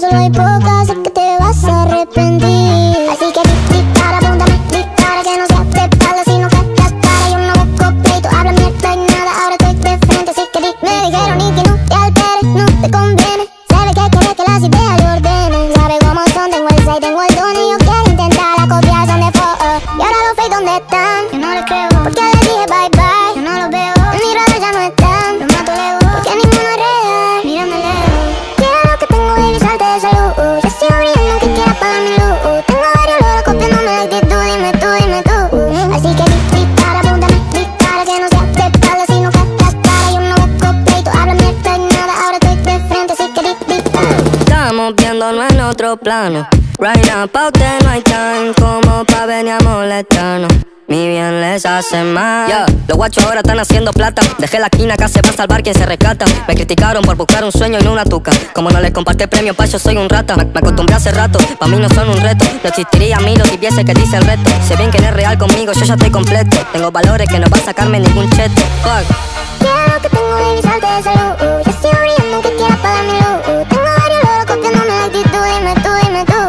solo hay pocas, sé que te vas a arrepentir. Así que dispara, apúntame, dispara, que no sea de espalda, sino que la cara. Yo no busco pleito, habla mierda y nada, ahora estoy de frente. Así que me dijeron y que no te alteres, no te conviene. Se ve que quieres que las ideas le ordenen. Sabe cómo son, tengo el 6, tengo el don. Y yo quiero intentar la copia, son de foto. Y ahora los fake, ¿dónde están? Yo no les creo, porque les dije bye bye. Yo no los veo, en mi radar ya no están. Los mato lejos, porque ninguno es real. Mírame lejos, quiero lo que tengo, baby, salte de salud. Yo sigo brillando, que quieras pagar mi luz. Tengo varios loros copiándome la actitud. Dime tú, dime tú. Así que dispara, apúntame, dispara, que no sea de espalda, sino que la cara. Yo no busco pleito, habla mierda y nada, ahora estoy de frente. Así que dispara. Estamos viéndonos en otro plano. Right now, pa' usted no hay time, como pa' venir a molestarnos. Mi bien les hace mal. Yeah, los guachos ahora están haciendo plata. Dejé la esquina, acá se va a salvar quien se rescata. Me criticaron por buscar un sueño y no una tuca. Como no les compartí premio, pa' yo soy un rata. Me acostumbré hace rato, pa' mí no son un reto. No existiría a mí lo tibiese que dice el reto. Sé bien que no es real conmigo, yo ya estoy completo. Tengo valores que no va a sacarme ningún cheto. Fuck. Quiero lo que tengo, baby, salte de salud. Yo sigo brillando, que quieras pagar mi luz. Tengo varios loros copiándome la actitud. Dime tú, dime tú.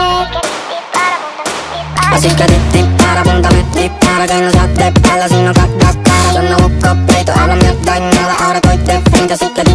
Así que dispara, apúntame, dispara, que no sea de espalda, sino que la cara. Yo no busco pleito, habla mierda y nada, ahora estoy de frente, así que